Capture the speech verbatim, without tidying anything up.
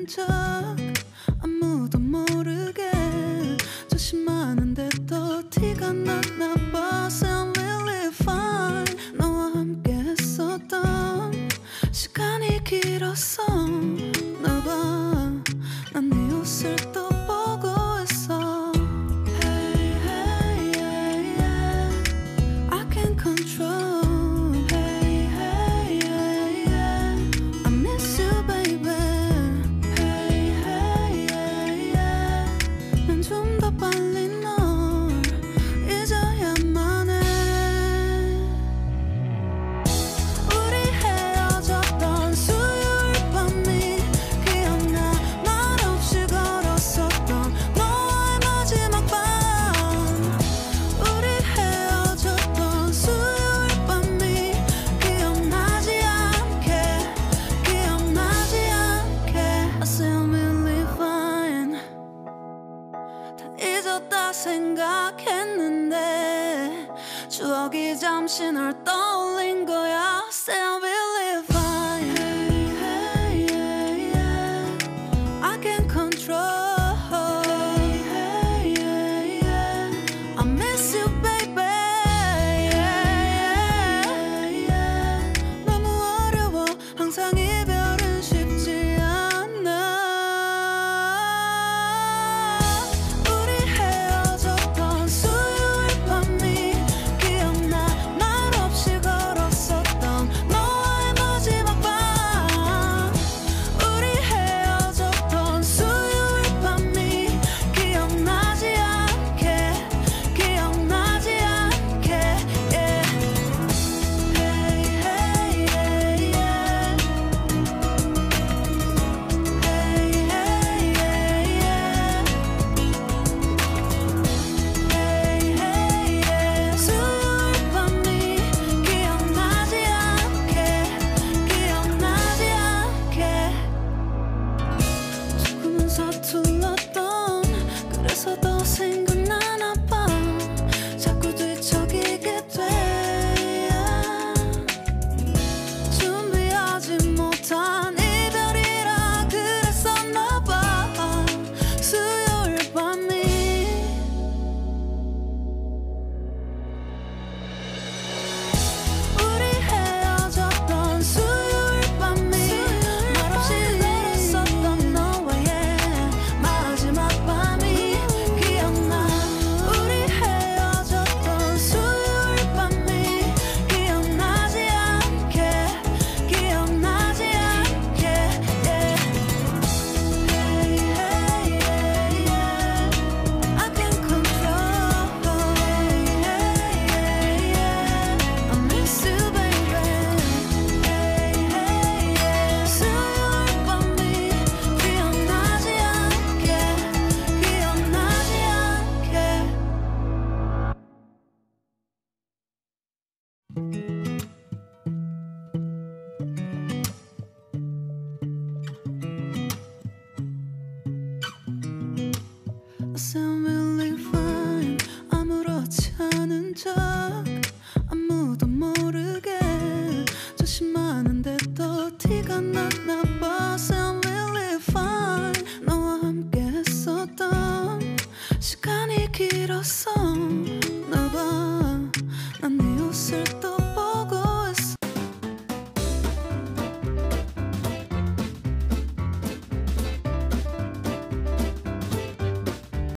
않은 척 아무도 모르게 조심하는데 또 티가 났나 봐. I'm really fine. 너와 함께 했었던 시간이 길었어. 나 봐, 난 네 옷을 또 보고 있어. Hey, hey, yeah, yeah. I can't control. Hey, hey, yeah, yeah. I miss you, baby. Hey, hey, yeah, yeah. 난 좀 더 빨리 널 잊어야만 해. 우리 헤어졌던 수요일 밤이 기억나. 말없이 걸었었던 너와의 마지막 밤. 우리 헤어졌던 수요일 밤이 기억나지 않게 기억나지 않게. I say I'm really fine. 다 잊었다 생각했는데 추억이 잠시 널 떠올린 거야. Say I'm really fine. Hey, hey, yeah, yeah. I can't control. Hey, hey, yeah, yeah. I miss you, baby. Yeah, yeah, yeah. 너무 어려워. 항상 이별은 쉽지 않아. 우리 헤어졌던 수요일 밤이 기억나. 말없이 걸었었던 너와의 마지막 밤. 우리 헤어졌던 수요일 밤이 기억나지 않게 기억나지 않게. Yeah. Hey, hey, yeah, yeah. Hey, hey, yeah, yeah. Hey, hey, yeah. 수요일 밤이 기억나지 않게 기억나지 않게. 조금은 서툴렀던 그래서 더 생각나나 봐. 자꾸 뒤척이게 돼. 준비하지 못한 이별이라 그랬었나 봐. 수요일 밤이. 우리 헤어졌던 수요일 밤이 말없이 걸었었던 너와의 마지막 밤이 기억나. 우리 헤어졌던 수요일 밤이 기억나지 않게 기억나지 않게. Yeah. Hey, hey, yeah, yeah. I can't control. Hey, hey, yeah, yeah. I miss you, baby. Hey, hey, yeah. 수요일 밤이 기억나지 않게 기억나지 않게. I say I'm really fine. 아무렇지 않은 척